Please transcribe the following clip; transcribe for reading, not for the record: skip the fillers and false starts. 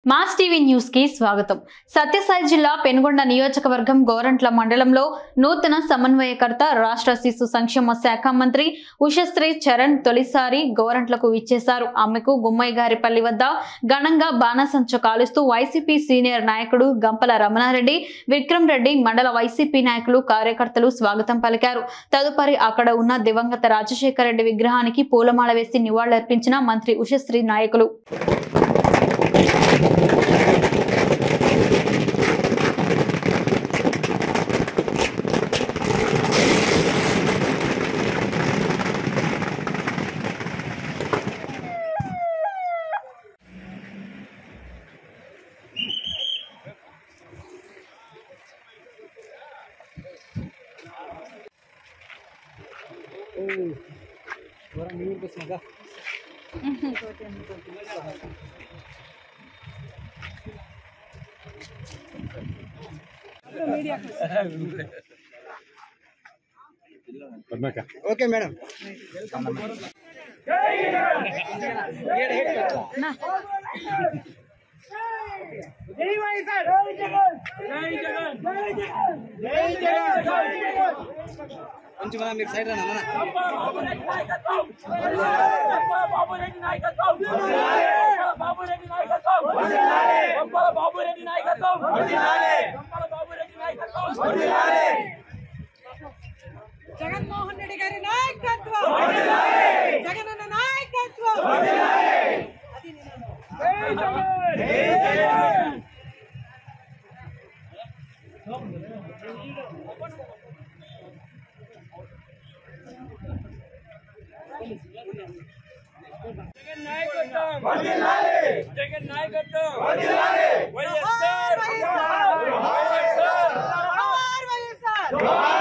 Mass TV news కి స్వాగతం। సత్యసాయి జిల్లా పెనుగొండ నియోజకవర్గం గోరంట్ల మండలంలో నూతన సమన్వయకర్త రాష్ట్ర శిశు సంక్షేమ శాఖ మంత్రి ఉషశ్రీ చరణ్ తొలిసారి గోరంట్లకు విచ్చేశారు। ఆమెకు గుమ్మయ్యగారిపల్లి వద్ద ఘనంగా బాణసంచ కాలుస్తూ వైసీపీ సీనియర్ నాయకుడు గంపల రమణారెడ్డి, విక్రమ్ రెడ్డి, మండల వైసీపీ నాయకులు, కార్యకర్తలు స్వాగతం పలికారు। తదుపరి అక్కడ ఉన్న దివంగత రాజశేఖర రెడ్డి విగ్రహానికి పూలమాల వేసి నివాళులర్పించిన మంత్రి ఉషశ్రీ నాయకులు। ओके मैडम కొంచెం మనం మీకు సైడ్ రానా బాబురెడ్డి నాయకత్వం బాబురెడ్డి నాయకత్వం బాబురెడ్డి నాయకత్వం బాబురెడ్డి నాయకత్వం జగన్మోహన్ రెడ్డి గారి నాయకత్వం జగనన్న నాయకత్వం జగన్ నాయకత్వం వైఎస్ఆర్